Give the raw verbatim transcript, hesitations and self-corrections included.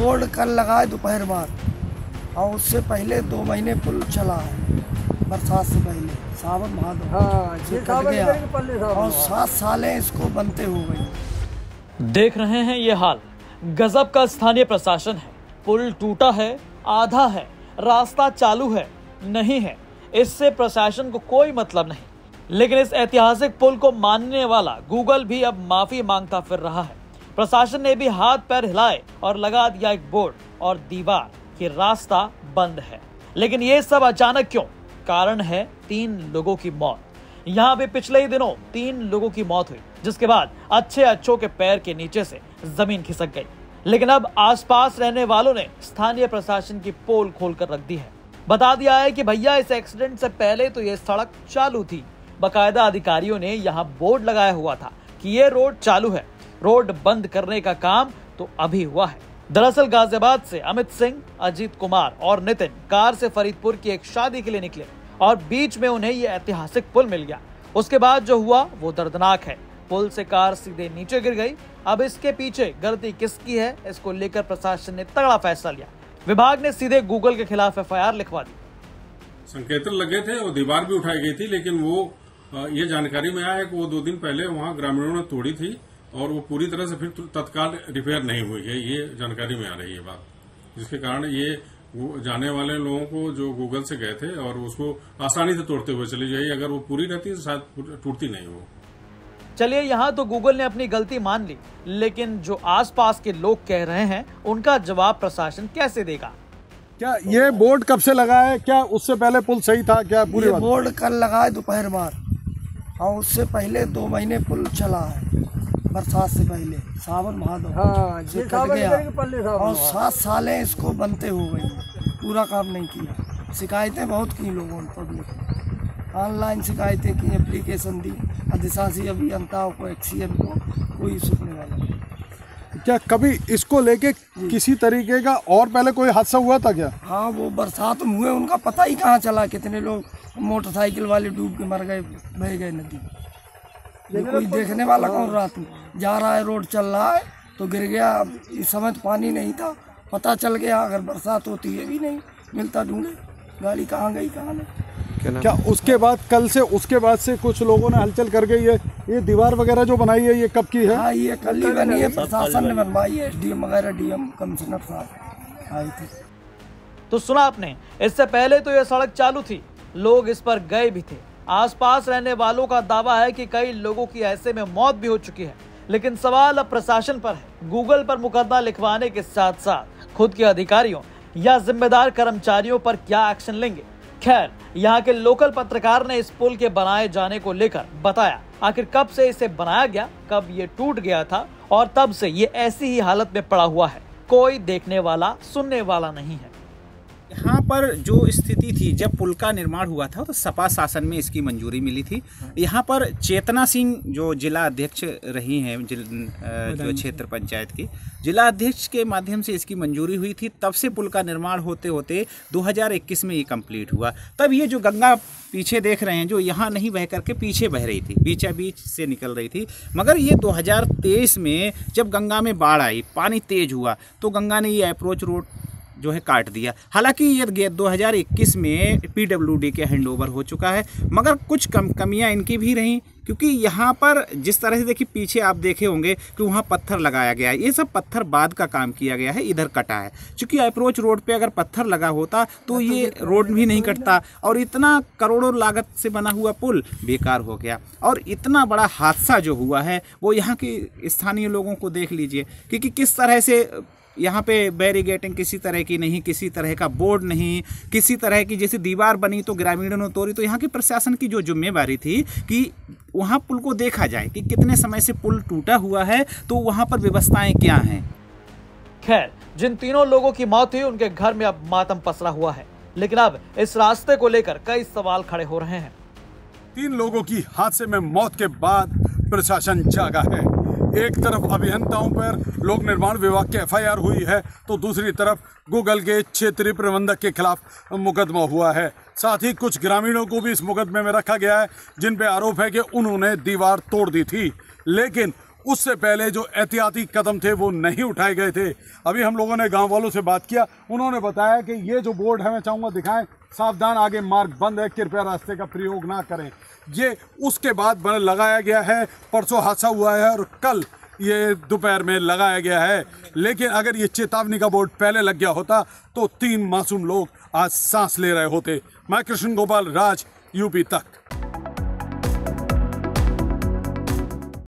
Board कल लगा है दोपहर बाद, और उससे पहले दो महीने पुल चला है बरसात से पहले, सावन भादो हाँ, से कट गया और सात सालें इसको बनते हो गई। देख रहे हैं ये हाल, गजब का स्थानीय प्रशासन है। पुल टूटा है, आधा है, रास्ता चालू है, नहीं है, इससे प्रशासन को कोई मतलब नहीं। लेकिन इस ऐतिहासिक पुल को मानने वाला गूगल भी अब माफी मांगता फिर रहा है। प्रशासन ने भी हाथ पैर हिलाए और लगा दिया एक बोर्ड और दीवार कि रास्ता बंद है। लेकिन ये सब अचानक क्यों? कारण है तीन लोगों की मौत। यहाँ पे पिछले ही दिनों तीन लोगों की मौत हुई, जिसके बाद अच्छे अच्छों के पैर के नीचे से जमीन खिसक गई। लेकिन अब आसपास रहने वालों ने स्थानीय प्रशासन की पोल खोलकर रख दी है। बता दिया है कि भैया इस एक्सीडेंट से पहले तो ये सड़क चालू थी। बाकायदा अधिकारियों ने यहाँ बोर्ड लगाया हुआ था कि ये रोड चालू है, रोड बंद करने का काम तो अभी हुआ है। दरअसल गाजियाबाद से अमित सिंह, अजीत कुमार और नितिन कार से फरीदपुर की एक शादी के लिए निकले और बीच में उन्हें ये ऐतिहासिक पुल मिल गया। उसके बाद जो हुआ वो दर्दनाक है। पुल से कार सीधे नीचे गिर गई। अब इसके पीछे गलती किसकी है, इसको लेकर प्रशासन ने तगड़ा फैसला लिया। विभाग ने सीधे गूगल के खिलाफ एफ आई आर लिखवा दी। संकेतन लगे थे और दीवार भी उठाई गई थी, लेकिन वो ये जानकारी में आया है कि वो दो दिन पहले वहां ग्रामीणों ने तोड़ी थी और वो पूरी तरह से फिर तत्काल रिपेयर नहीं हुई है, ये जानकारी में आ रही है बात, जिसके कारण ये वो जाने वाले लोगों को जो गूगल से गए थे और उसको आसानी से तोड़ते हुए चली जाए। अगर वो पूरी रहती तो शायद टूटती नहीं हो। चलिए, यहाँ तो गूगल ने अपनी गलती मान ली, लेकिन जो आसपास के लोग कह रहे हैं उनका जवाब प्रशासन कैसे देगा? क्या ये बोर्ड कब से लगा है? क्या उससे पहले पुल सही था? क्या पूरी ये बोर्ड कल लगा है दोपहर बाद, और उससे पहले दो महीने पुल चला है बरसात से पहले, सावन भादो हाँ, से कट गया और सात सालें इसको बनते हो गई, पूरा काम नहीं किया। शिकायतें बहुत की लोगों ने, पब्लिक ऑनलाइन शिकायतें की, एप्लीकेशन दी, अधिशासी अभियंताओं को, एक्सीएम को, कोई सुनने वाला नहीं। क्या कभी इसको लेके किसी तरीके का और पहले कोई हादसा हुआ था क्या? हाँ, वो बरसात में हुए, उनका पता ही कहाँ चला। कितने लोग मोटरसाइकिल वाले डूब के मर गए, बह गए नदी। ये कोई देखने वाला कौन? रात में जा रहा है, रोड चल रहा है तो गिर गया। इस समय तो पानी नहीं था, पता चल गया। अगर बरसात होती है भी नहीं मिलता, ढूंढे गाड़ी कहाँ गई कहाँ नहीं। क्या उसके बाद कल से उसके बाद से कुछ लोगों ने हलचल कर गई है? ये दीवार वगैरह जो बनाई है ये कब की है? हाँ, ये कल ही बनी है, प्रशासन ने बनवाई है। एसडीएम वगैरह, डीएम, कमिश्नर साहब आए थे। तो सुना आपने, इससे पहले तो यह सड़क चालू थी, लोग इस पर गए भी थे। आसपास रहने वालों का दावा है कि कई लोगों की ऐसे में मौत भी हो चुकी है। लेकिन सवाल अब प्रशासन पर है। गूगल पर मुकदमा लिखवाने के साथ साथ खुद के अधिकारियों या जिम्मेदार कर्मचारियों पर क्या एक्शन लेंगे? खैर, यहाँ के लोकल पत्रकार ने इस पुल के बनाए जाने को लेकर बताया आखिर कब से इसे बनाया गया, कब ये टूट गया था और तब से ये ऐसी ही हालत में पड़ा हुआ है। कोई देखने वाला, सुनने वाला नहीं है। यहाँ पर जो स्थिति थी जब पुल का निर्माण हुआ था तो सपा शासन में इसकी मंजूरी मिली थी। यहाँ पर चेतना सिंह जो जिला अध्यक्ष रही हैं, जो क्षेत्र पंचायत की जिला अध्यक्ष के माध्यम से इसकी मंजूरी हुई थी। तब से पुल का निर्माण होते होते दो हज़ार इक्कीस में ये कंप्लीट हुआ। तब ये जो गंगा पीछे देख रहे हैं, जो यहाँ नहीं बह करके पीछे बह रही थी, बीचा बीच से निकल रही थी। मगर ये दो हज़ार तेईस में जब गंगा में बाढ़ आई, पानी तेज हुआ, तो गंगा ने ये अप्रोच रोड जो है काट दिया। हालांकि ये दो हज़ार इक्कीस में पीडब्ल्यूडी के हैंडओवर हो चुका है, मगर कुछ कम कमियां इनकी भी रहीं। क्योंकि यहाँ पर जिस तरह से देखिए, पीछे आप देखे होंगे कि वहाँ पत्थर लगाया गया है, ये सब पत्थर बाद का काम किया गया है, इधर कटा है। क्योंकि अप्रोच रोड पे अगर पत्थर लगा होता तो ये रोड भी नहीं कटता और इतना करोड़ों लागत से बना हुआ पुल बेकार हो गया। और इतना बड़ा हादसा जो हुआ है वो यहाँ के स्थानीय लोगों को देख लीजिए, क्योंकि किस तरह से यहाँ पे बैरिगेटिंग किसी तरह की नहीं, किसी तरह का बोर्ड नहीं, किसी तरह की जैसे दीवार बनी तो ग्रामीणों ने तोड़ी। तो यहाँ की प्रशासन की जो जिम्मेवारी थी कि वहाँ पुल को देखा जाए कि कितने समय से पुल टूटा हुआ है, तो वहाँ पर व्यवस्थाएं क्या हैं। खैर, जिन तीनों लोगों की मौत हुई उनके घर में अब मातम पसरा हुआ है, लेकिन अब इस रास्ते को लेकर कई सवाल खड़े हो रहे हैं। तीन लोगों की हादसे में मौत के बाद प्रशासन जागा है। एक तरफ अभियंताओं पर लोक निर्माण विभाग की एफ आई आर हुई है, तो दूसरी तरफ गूगल के क्षेत्रीय प्रबंधक के खिलाफ मुकदमा हुआ है। साथ ही कुछ ग्रामीणों को भी इस मुकदमे में रखा गया है, जिन पे आरोप है कि उन्होंने दीवार तोड़ दी थी। लेकिन उससे पहले जो एहतियाती कदम थे वो नहीं उठाए गए थे। अभी हम लोगों ने गांव वालों से बात किया, उन्होंने बताया कि ये जो बोर्ड है, मैं चाहूँगा दिखाएं, सावधान आगे मार्ग बंद है, कृपया रास्ते का प्रयोग ना करें। ये उसके बाद बन लगाया गया है, परसों हादसा हुआ है और कल ये दोपहर में लगाया गया है। लेकिन अगर ये चेतावनी का बोर्ड पहले लग गया होता तो तीन मासूम लोग आज सांस ले रहे होते। मैं कृष्ण गोपाल राज, यूपी तक।